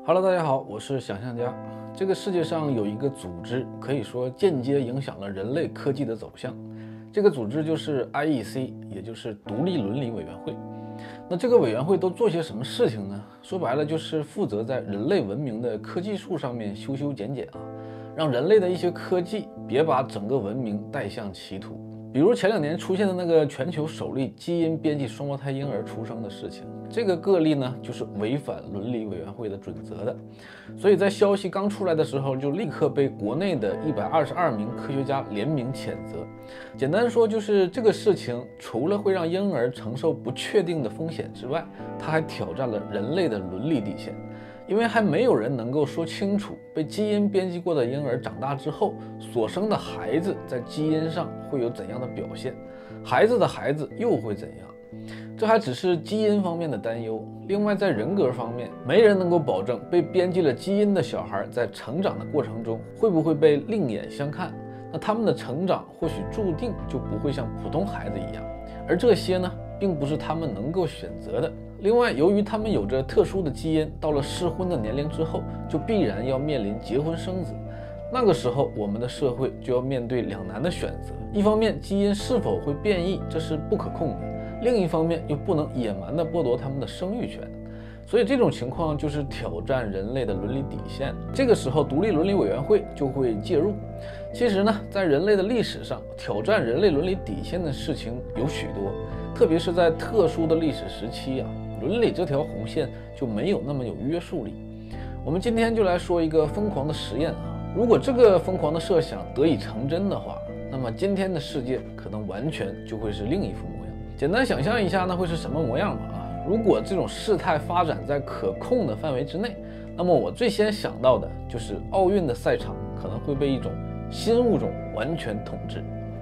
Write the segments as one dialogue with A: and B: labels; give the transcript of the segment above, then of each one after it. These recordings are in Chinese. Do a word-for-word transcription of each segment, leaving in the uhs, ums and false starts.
A: Hello， 大家好，我是想象家。这个世界上有一个组织，可以说间接影响了人类科技的走向。这个组织就是 I E C， 也就是独立伦理委员会。那这个委员会都做些什么事情呢？说白了就是负责在人类文明的科技树上面修修剪剪啊，让人类的一些科技别把整个文明带向歧途。比如前两年出现的那个全球首例基因编辑双胞胎婴儿出生的事情，这个个例呢就是违反伦理委员会的准则的，所以在消息刚出来的时候就立刻被国内的一百二十二名科学家联名谴责。简单说就是这个事情除了会让婴儿承受不确定的风险之外，它还挑战了人类的伦理底线。因为还没有人能够说清楚被基因编辑过的婴儿长大之后所生的孩子在基因上会有怎样的表现，孩子的孩子又会怎样。这还只是基因方面的担忧，另外在人格方面，没人能够保证被编辑了基因的小孩在成长的过程中会不会被另眼相看，那他们的成长或许注定就不会像普通孩子一样，而这些呢并不是他们能够选择的。另外，由于他们有着特殊的基因，到了适婚的年龄之后，就必然要面临结婚生子。那个时候，我们的社会就要面对两难的选择：一方面，基因是否会变异，这是不可控的；另一方面，又不能野蛮地剥夺他们的生育权。所以，这种情况就是挑战人类的伦理底线。这个时候，独立伦理委员会就会介入。其实呢，在人类的历史上，挑战人类伦理底线的事情有许多，特别是在特殊的历史时期啊。伦理这条红线就没有那么有约束力。我们今天就来说一个疯狂的实验啊，如果这个疯狂的设想得以成真的话，那么今天的世界可能完全就会是另一副模样。简单想象一下，那会是什么模样吧啊？如果这种事态发展在可控的范围之内，那么我最先想到的就是奥运的赛场可能会被一种新物种完全统治。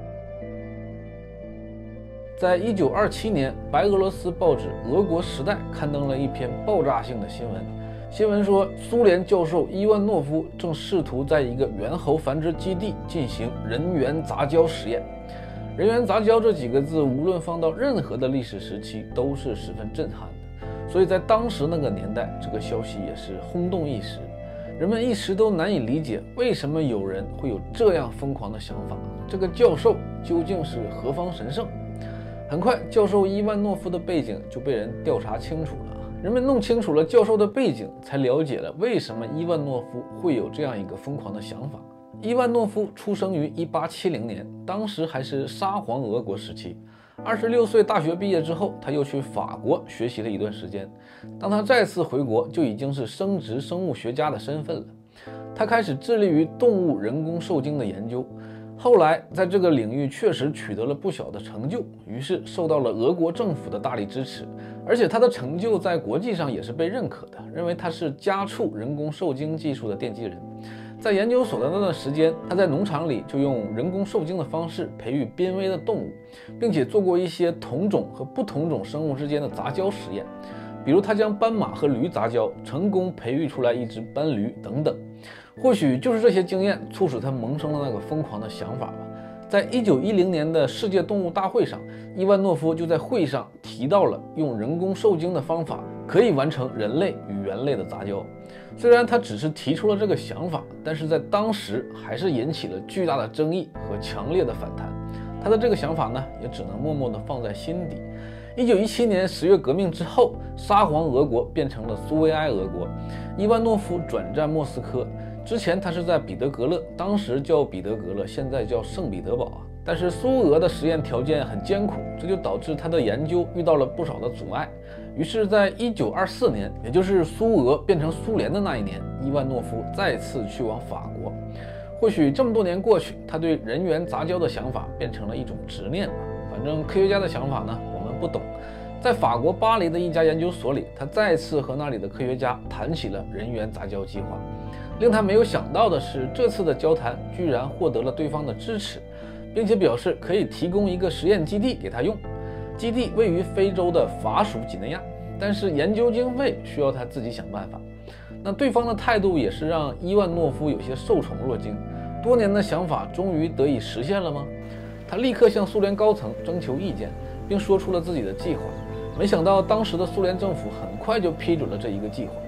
A: 在一九二七年，白俄罗斯报纸《俄国时代》刊登了一篇爆炸性的新闻。新闻说，苏联教授伊万诺夫正试图在一个猿猴繁殖基地进行人猿杂交实验。人猿杂交这几个字，无论放到任何的历史时期，都是十分震撼的。所以在当时那个年代，这个消息也是轰动一时。人们一时都难以理解，为什么有人会有这样疯狂的想法？这个教授究竟是何方神圣？很快，教授伊万诺夫的背景就被人调查清楚了。人们弄清楚了教授的背景，才了解了为什么伊万诺夫会有这样一个疯狂的想法。伊万诺夫出生于一八七零年，当时还是沙皇俄国时期。二十六岁大学毕业之后，他又去法国学习了一段时间。当他再次回国，就已经是升职生物学家的身份了。他开始致力于动物人工受精的研究。后来在这个领域确实取得了不小的成就，于是受到了俄国政府的大力支持，而且他的成就在国际上也是被认可的，认为他是家畜人工受精技术的奠基人。在研究所的那段时间，他在农场里就用人工受精的方式培育濒危的动物，并且做过一些同种和不同种生物之间的杂交实验，比如他将斑马和驴杂交，成功培育出来一只斑驴等等。或许就是这些经验促使他萌生了那个疯狂的想法吧。在一九一零年的世界动物大会上，伊万诺夫就在会上提到了用人工受精的方法可以完成人类与猿类的杂交。虽然他只是提出了这个想法，但是在当时还是引起了巨大的争议和强烈的反弹。他的这个想法呢，也只能默默地放在心底。一九一七年十月革命之后，沙皇俄国变成了苏维埃俄国，伊万诺夫转战莫斯科。之前他是在彼得格勒，当时叫彼得格勒，现在叫圣彼得堡啊。但是苏俄的实验条件很艰苦，这就导致他的研究遇到了不少的阻碍。于是，在一九二四年，也就是苏俄变成苏联的那一年，伊万诺夫再次去往法国。或许这么多年过去，他对人猿杂交的想法变成了一种执念吧。反正科学家的想法呢，我们不懂。在法国巴黎的一家研究所里，他再次和那里的科学家谈起了人猿杂交计划。令他没有想到的是，这次的交谈居然获得了对方的支持，并且表示可以提供一个实验基地给他用。基地位于非洲的法属几内亚，但是研究经费需要他自己想办法。那对方的态度也是让伊万诺夫有些受宠若惊。多年的想法终于得以实现了吗？他立刻向苏联高层征求意见，并说出了自己的计划。没想到当时的苏联政府很快就批准了这一个计划。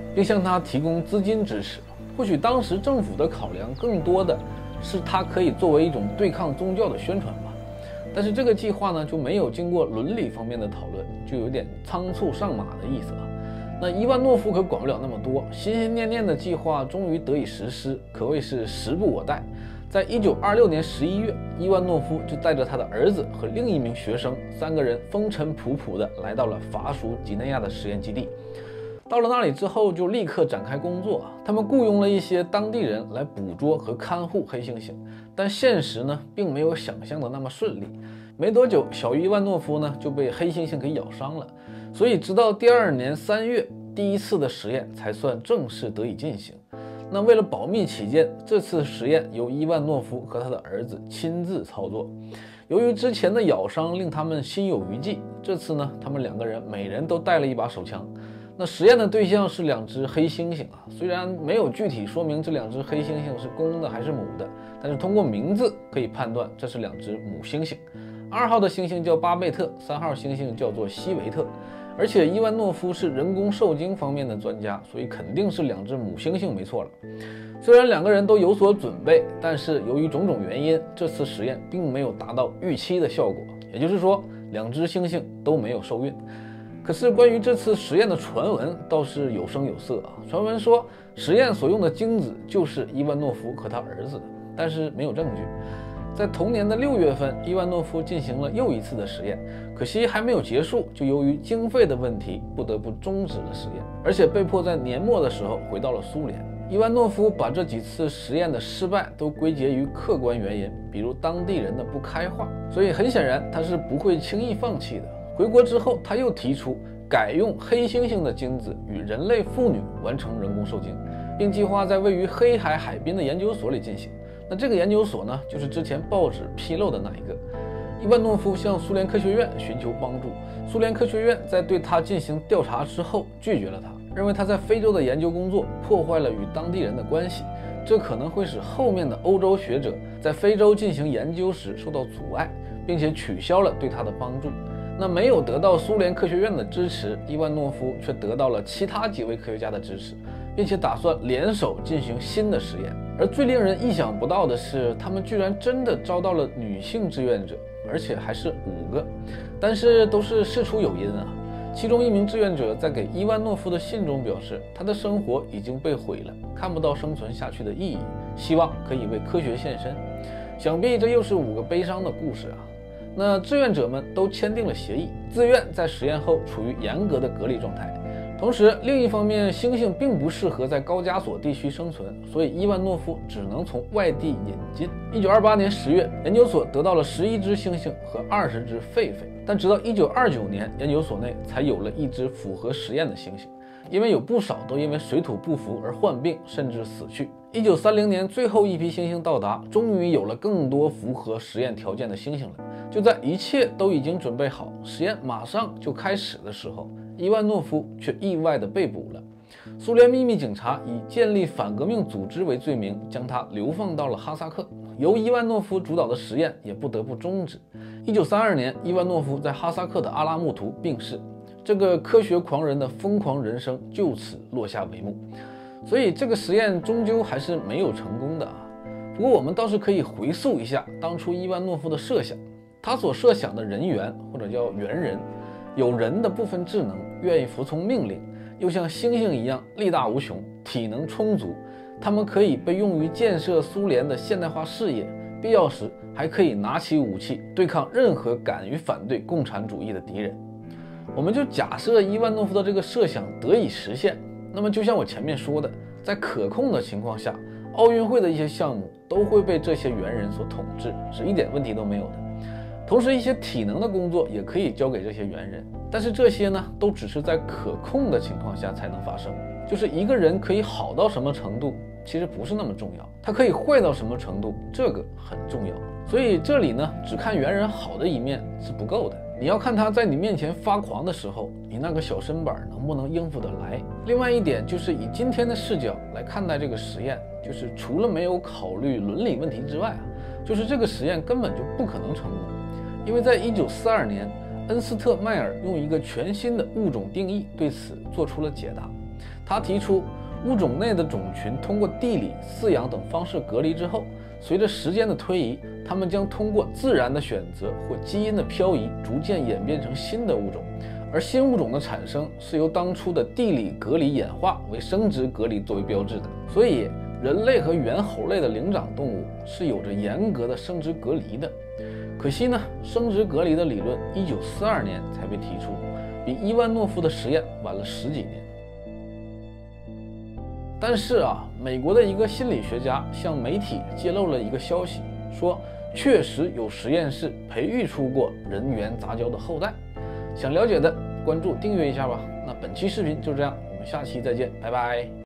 A: 并向他提供资金支持。或许当时政府的考量更多的是它可以作为一种对抗宗教的宣传吧。但是这个计划呢，就没有经过伦理方面的讨论，就有点仓促上马的意思了。那伊万诺夫可管不了那么多，心心念念的计划终于得以实施，可谓是时不我待。在一九二六年十一月，伊万诺夫就带着他的儿子和另一名学生，三个人风尘仆仆地来到了法属几内亚的实验基地。到了那里之后，就立刻展开工作。他们雇佣了一些当地人来捕捉和看护黑猩猩，但现实呢，并没有想象的那么顺利。没多久，小伊万诺夫呢就被黑猩猩给咬伤了，所以直到第二年三月，第一次的实验才算正式得以进行。那为了保密起见，这次实验由伊万诺夫和他的儿子亲自操作。由于之前的咬伤令他们心有余悸，这次呢，他们两个人每人都带了一把手枪。那实验的对象是两只黑猩猩啊，虽然没有具体说明这两只黑猩猩是公的还是母的，但是通过名字可以判断这是两只母猩猩。二号的猩猩叫巴贝特，三号猩猩叫做西维特。而且伊万诺夫是人工受精方面的专家，所以肯定是两只母猩猩没错了。虽然两个人都有所准备，但是由于种种原因，这次实验并没有达到预期的效果，也就是说，两只猩猩都没有受孕。可是关于这次实验的传闻倒是有声有色啊。传闻说实验所用的精子就是伊万诺夫和他儿子的，但是没有证据。在同年的六月份，伊万诺夫进行了又一次的实验，可惜还没有结束，就由于经费的问题，不得不终止了实验，而且被迫在年末的时候回到了苏联。伊万诺夫把这几次实验的失败都归结于客观原因，比如当地人的不开化，所以很显然他是不会轻易放弃的。回国之后，他又提出改用黑猩猩的精子与人类妇女完成人工受精，并计划在位于黑海海滨的研究所里进行。那这个研究所呢，就是之前报纸披露的那一个。伊万诺夫向苏联科学院寻求帮助，苏联科学院在对他进行调查之后拒绝了他，认为他在非洲的研究工作破坏了与当地人的关系，这可能会使后面的欧洲学者在非洲进行研究时受到阻碍，并且取消了对他的帮助。那没有得到苏联科学院的支持，伊万诺夫却得到了其他几位科学家的支持，并且打算联手进行新的实验。而最令人意想不到的是，他们居然真的招到了女性志愿者，而且还是五个，但是都是事出有因啊。其中一名志愿者在给伊万诺夫的信中表示，他的生活已经被毁了，看不到生存下去的意义，希望可以为科学献身。想必这又是五个悲伤的故事啊。那志愿者们都签订了协议，自愿在实验后处于严格的隔离状态。同时，另一方面，猩猩并不适合在高加索地区生存，所以伊万诺夫只能从外地引进。一九二八年十月，研究所得到了十一只猩猩和二十只狒狒，但直到一九二九年，研究所内才有了一只符合实验的猩猩，因为有不少都因为水土不服而患病，甚至死去。一九三零年，最后一批猩猩到达，终于有了更多符合实验条件的猩猩了。就在一切都已经准备好，实验马上就开始的时候，伊万诺夫却意外地被捕了。苏联秘密警察以建立反革命组织为罪名，将他流放到了哈萨克。由伊万诺夫主导的实验也不得不终止。一九三二年，伊万诺夫在哈萨克的阿拉木图病逝，这个科学狂人的疯狂人生就此落下帷幕。所以这个实验终究还是没有成功的啊。不过我们倒是可以回溯一下当初伊万诺夫的设想。他所设想的人猿，或者叫猿人，有人的部分智能，愿意服从命令，又像猩猩一样力大无穷，体能充足，他们可以被用于建设苏联的现代化事业，必要时还可以拿起武器对抗任何敢于反对共产主义的敌人。我们就假设伊万诺夫的这个设想得以实现，那么就像我前面说的，在可控的情况下，奥运会的一些项目都会被这些猿人所统治，是一点问题都没有的。同时，一些体能的工作也可以交给这些猿人，但是这些呢，都只是在可控的情况下才能发生。就是一个人可以好到什么程度，其实不是那么重要，他可以坏到什么程度，这个很重要。所以这里呢，只看猿人好的一面是不够的，你要看他在你面前发狂的时候，你那个小身板能不能应付得来。另外一点就是以今天的视角来看待这个实验，就是除了没有考虑伦理问题之外啊，就是这个实验根本就不可能成功。因为在一九四二年，恩斯特迈尔用一个全新的物种定义对此做出了解答。 他提出，物种内的种群通过地理、饲养等方式隔离之后，随着时间的推移，它们将通过自然的选择或基因的漂移，逐渐演变成新的物种。而新物种的产生是由当初的地理隔离演化为生殖隔离作为标志的。所以，人类和猿猴类的灵长动物是有着严格的生殖隔离的。可惜呢，生殖隔离的理论一九四二年才被提出，比伊万诺夫的实验晚了十几年。但是啊，美国的一个心理学家向媒体揭露了一个消息，说确实有实验室培育出过人猿杂交的后代。想了解的，关注订阅一下吧。那本期视频就这样，我们下期再见，拜拜。